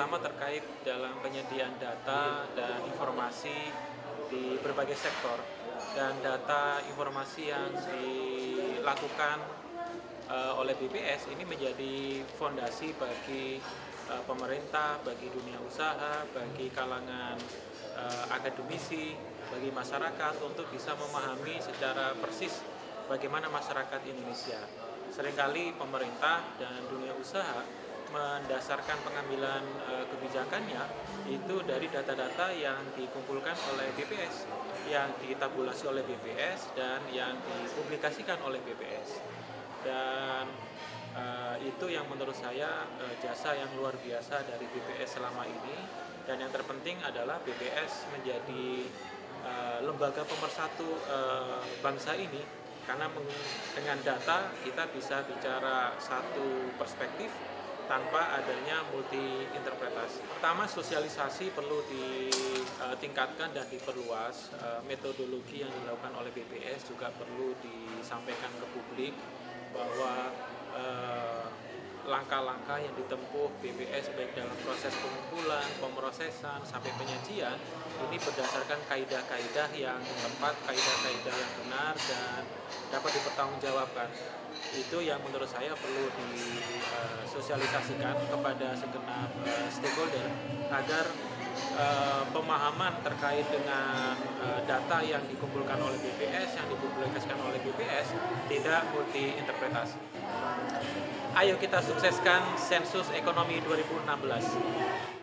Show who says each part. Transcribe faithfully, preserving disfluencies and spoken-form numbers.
Speaker 1: terutama terkait dalam penyediaan data dan informasi di berbagai sektor, dan data informasi yang dilakukan uh, oleh B P S ini menjadi fondasi bagi uh, pemerintah, bagi dunia usaha, bagi kalangan uh, akademisi, bagi masyarakat untuk bisa memahami secara persis bagaimana masyarakat Indonesia. Seringkali pemerintah dan dunia usaha mendasarkan pengambilan e, kebijakannya itu dari data-data yang dikumpulkan oleh B P S, yang ditabulasi oleh B P S dan yang dipublikasikan oleh B P S. Dan e, itu yang menurut saya e, jasa yang luar biasa dari B P S selama ini. Dan yang terpenting adalah B P S menjadi e, lembaga pemersatu e, bangsa ini, karena dengan data kita bisa bicara satu perspektif tanpa adanya multi interpretasi. Pertama, sosialisasi perlu ditingkatkan dan diperluas. Metodologi yang dilakukan oleh B P S juga perlu disampaikan ke publik bahwa langkah-langkah yang ditempuh B P S baik dalam proses pengumpulan, pemrosesan, sampai penyajian ini berdasarkan kaidah-kaidah yang tepat, kaidah-kaidah yang benar dan dapat dipertanggungjawabkan. Itu yang menurut saya perlu disosialisasikan kepada segenap uh, stakeholder agar uh, pemahaman terkait dengan uh, data yang dikumpulkan oleh B P S, yang dipublikasikan oleh B P S tidak multi interpretasi. Ayo kita sukseskan sensus ekonomi dua ribu enam belas.